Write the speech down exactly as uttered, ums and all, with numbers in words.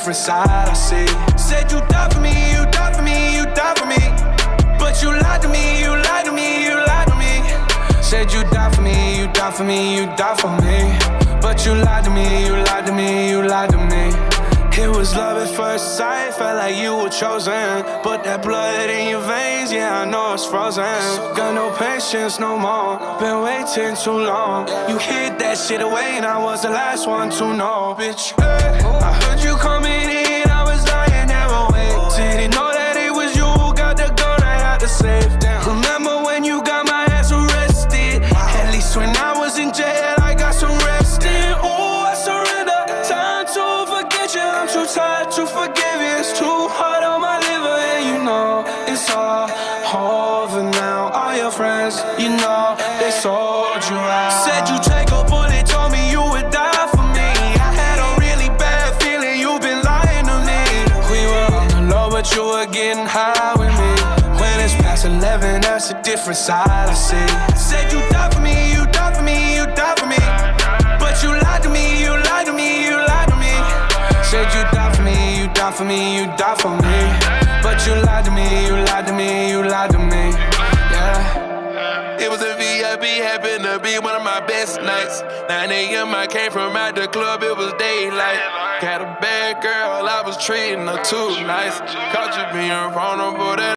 different side I see. Said you died for me, you died for me, you died for me. But you lied to me, you lied to me, you lied to me. Said you died for me, you died for me, you died for me. But you lied to me, you lied to me, you lied to me. It was love at first sight, felt like you were chosen. But that blood in your veins, yeah, I know it's frozen. Got no patience no more, been waiting too long. You hid that shit away and I was the last one to know, bitch. Hey, I heard you coming in, I was lying there awake. Didn't know that it was you who got the gun, I had to save. Remember when you got my ass arrested? At least when I was in jail, I got some rest. Ooh, I surrender, time to forget you. I'm too tired to forgive you. It's too hard on my liver, and you know it's all over now. All your friends, you know, they sold you out. Said you take a bullet, told me you would die for me. I had a really bad feeling you've been lying to me. We were on the low, but you were getting high with me. When it's past eleven, that's a different side I see. Said you died for me, you died for me, you died for me. But you lied to me, you lied to me, you lied to me. Said you died for me, you died for me, you died for me. But you lied to me, you lied to me, you lied to me. Yeah. It was a V I P, happened to be one of my best nights. nine A M I came from out the club, it was daylight. Had a bad girl, I was treating her too nice. Caught you being vulnerable, that